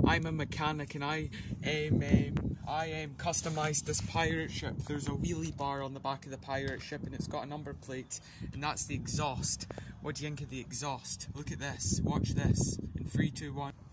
I'm a mechanic and I customized this pirate ship. There's a wheelie bar on the back of the pirate ship and it's got a number plate, and that's the exhaust. What do you think of the exhaust? Look at this, watch this, in 3, 2, 1.